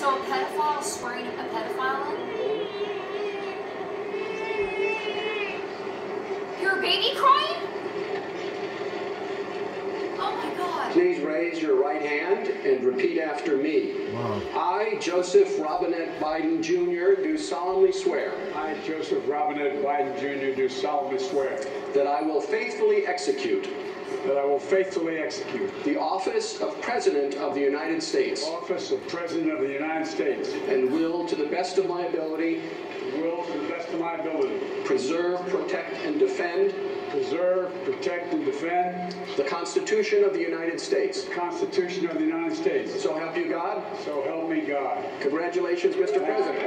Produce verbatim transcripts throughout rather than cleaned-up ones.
So a pedophile swearing a pedophile in? Your baby crying? Oh my God. Please raise your right hand and repeat after me. Wow. I, Joseph Robinette Biden Junior, do solemnly swear. I, Joseph Robinette Biden Junior, do solemnly swear that I will faithfully execute that I will faithfully execute the office of President of the United States the office of President of the United States and will, to the best of my ability, will, to the best of my ability, preserve, protect, and defend preserve, protect, and defend the Constitution of the United States. the Constitution of the United States. So help you God. So help me God. Congratulations, Mister President.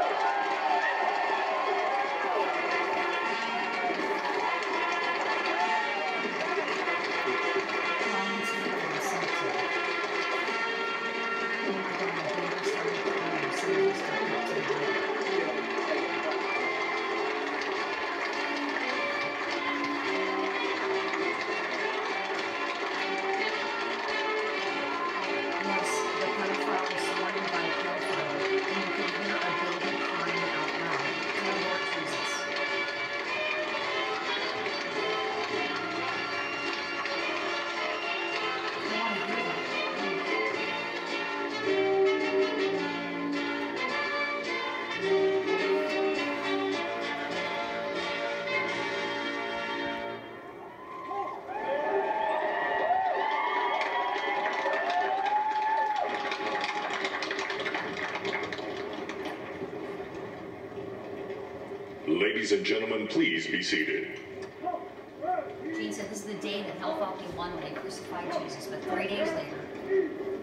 Ladies and gentlemen, please be seated. Gene said this is the day that hell felt he won when they crucified Jesus, but three days later,